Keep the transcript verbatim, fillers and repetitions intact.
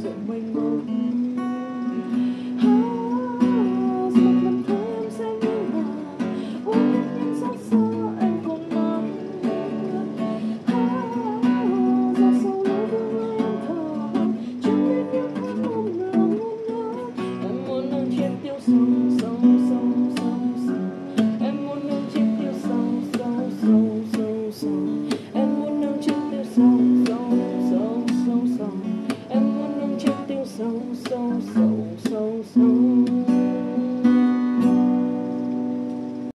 rộng mênh mông. Một lần thấy em sẽ như là uống những giấc mơ em còn mong. Giọt sâu lối vương lấy em thở chẳng biết những thứ mong ngờ muốn nhớ. Em muốn nâng chiếc tiêu sâu sâu sâu sâu sâu. Em muốn nâng chiếc tiêu sâu sâu sâu sâu sâu. Em muốn nâng chiếc tiêu sâu sâu sâu sâu sâu. Em muốn nâng chiếc tiêu sâu sâu sâu sâu sâu.